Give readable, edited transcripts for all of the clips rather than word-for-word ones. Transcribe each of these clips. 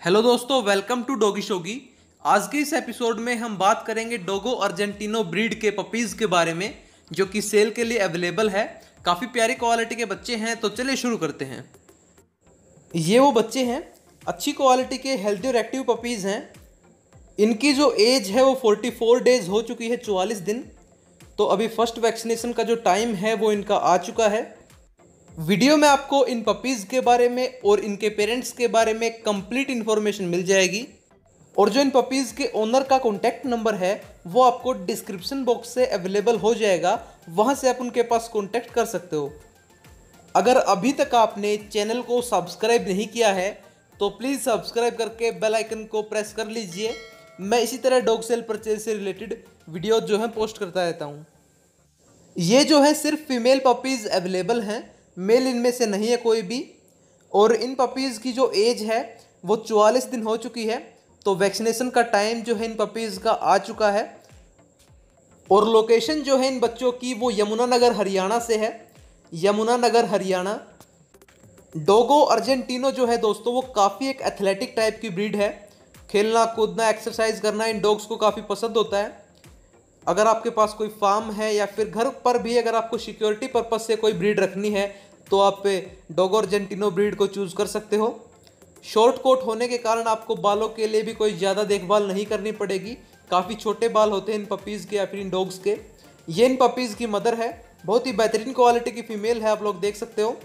Hello दोस्तों, welcome to doggy शोगी। आज के इस एपिसोड में हम बात करेंगे डोगो अर्जेंटिनो ब्रीड के पपीज़ के बारे में, जो कि सेल के लिए अवेलेबल है। काफ़ी प्यारी क्वालिटी के बच्चे हैं, तो चलिए शुरू करते हैं। ये वो बच्चे हैं, अच्छी क्वालिटी के हेल्दी और एक्टिव पपीज़ हैं। इनकी जो एज है वो 44 डेज हो चुकी है, 44 दिन। तो अभी फर्स्ट वैक्सीनेशन का जो टाइम है वो इनका आ चुका है। वीडियो में आपको इन पपीज़ के बारे में और इनके पेरेंट्स के बारे में कंप्लीट इन्फॉर्मेशन मिल जाएगी। और जो इन पपीज़ के ओनर का कॉन्टैक्ट नंबर है वो आपको डिस्क्रिप्शन बॉक्स से अवेलेबल हो जाएगा, वहाँ से आप उनके पास कॉन्टैक्ट कर सकते हो। अगर अभी तक आपने चैनल को सब्सक्राइब नहीं किया है तो प्लीज़ सब्सक्राइब करके बेल आइकन को प्रेस कर लीजिए। मैं इसी तरह डॉग सेल परचेज से रिलेटेड वीडियो जो है पोस्ट करता रहता हूँ। ये जो है सिर्फ फीमेल पपीज़ अवेलेबल हैं, मेल इनमें से नहीं है कोई भी। और इन पपीज़ की जो एज है वो 44 दिन हो चुकी है। तो वैक्सीनेशन का टाइम जो है इन पपीज़ का आ चुका है। और लोकेशन जो है इन बच्चों की वो यमुनानगर हरियाणा से है, यमुनानगर हरियाणा। डोगो अर्जेंटिनो जो है दोस्तों वो काफ़ी एक एथलेटिक टाइप की ब्रीड है। खेलना कूदना एक्सरसाइज करना इन डॉग्स को काफ़ी पसंद होता है। अगर आपके पास कोई फार्म है या फिर घर पर भी अगर आपको सिक्योरिटी पर्पस से कोई ब्रीड रखनी है तो आप डोगो अर्जेंटिनो ब्रीड को चूज़ कर सकते हो। शॉर्ट कोट होने के कारण आपको बालों के लिए भी कोई ज़्यादा देखभाल नहीं करनी पड़ेगी। काफ़ी छोटे बाल होते हैं इन पपीज़ के या फिर इन डॉग्स के। ये इन पपीज़ की मदर है, बहुत ही बेहतरीन क्वालिटी की फीमेल है, आप लोग देख सकते हो,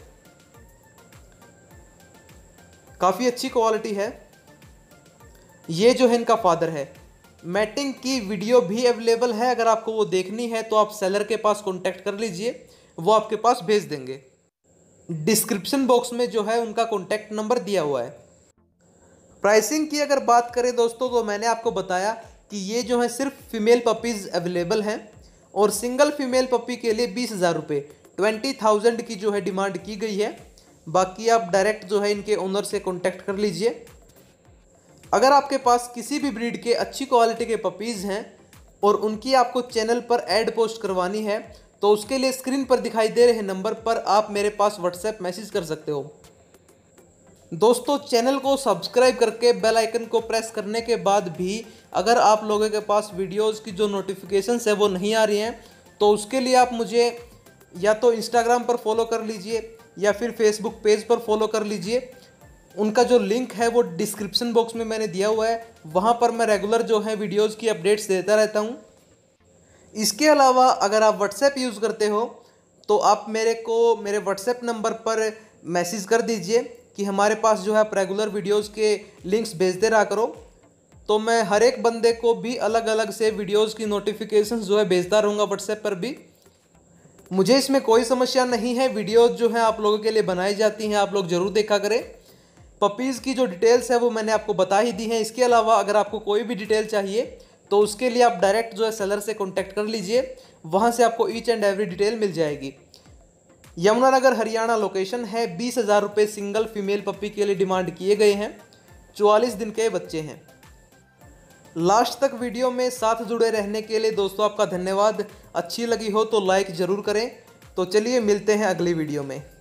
काफ़ी अच्छी क्वालिटी है। ये जो है इनका फादर है। मैटिंग की वीडियो भी अवेलेबल है, अगर आपको वो देखनी है तो आप सेलर के पास कॉन्टैक्ट कर लीजिए, वो आपके पास भेज देंगे। डिस्क्रिप्शन बॉक्स में जो है उनका कॉन्टैक्ट नंबर दिया हुआ है। प्राइसिंग की अगर बात करें दोस्तों तो मैंने आपको बताया कि ये जो है सिर्फ फीमेल पपीज़ अवेलेबल हैं और सिंगल फीमेल पपी के लिए 20,000 रुपये 20,000 की जो है डिमांड की गई है। बाकी आप डायरेक्ट जो है इनके ओनर से कॉन्टैक्ट कर लीजिए। अगर आपके पास किसी भी ब्रीड के अच्छी क्वालिटी के पपीज़ हैं और उनकी आपको चैनल पर ऐड पोस्ट करवानी है तो उसके लिए स्क्रीन पर दिखाई दे रहे नंबर पर आप मेरे पास व्हाट्सएप मैसेज कर सकते हो। दोस्तों, चैनल को सब्सक्राइब करके बेल आइकन को प्रेस करने के बाद भी अगर आप लोगों के पास वीडियोस की जो नोटिफिकेशंस है वो नहीं आ रही हैं तो उसके लिए आप मुझे या तो इंस्टाग्राम पर फॉलो कर लीजिए या फिर फेसबुक पेज पर फॉलो कर लीजिए। उनका जो लिंक है वो डिस्क्रिप्शन बॉक्स में मैंने दिया हुआ है, वहाँ पर मैं रेगुलर जो है वीडियोज़ की अपडेट्स देता रहता हूँ। इसके अलावा अगर आप व्हाट्सएप यूज़ करते हो तो आप मेरे व्हाट्सएप नंबर पर मैसेज कर दीजिए कि हमारे पास जो है आप रेगुलर वीडियोज़ के लिंक्स भेजते रहा करो। तो मैं हर एक बंदे को भी अलग अलग से वीडियोज़ की नोटिफिकेशंस जो है भेजता रहूँगा व्हाट्सएप पर भी। मुझे इसमें कोई समस्या नहीं है, वीडियोज़ जो हैं आप लोगों के लिए बनाई जाती हैं, आप लोग ज़रूर देखा करें। पपीज़ की जो डिटेल्स है वो मैंने आपको बता ही दी हैं। इसके अलावा अगर आपको कोई भी डिटेल चाहिए तो उसके लिए आप डायरेक्ट जो है सेलर से कॉन्टैक्ट कर लीजिए, वहाँ से आपको ईच एंड एवरी डिटेल मिल जाएगी। यमुनानगर हरियाणा लोकेशन है। 20,000 रुपये सिंगल फीमेल पपी के लिए डिमांड किए गए हैं। 44 दिन के बच्चे हैं। लास्ट तक वीडियो में साथ जुड़े रहने के लिए दोस्तों आपका धन्यवाद। अच्छी लगी हो तो लाइक ज़रूर करें। तो चलिए मिलते हैं अगली वीडियो में।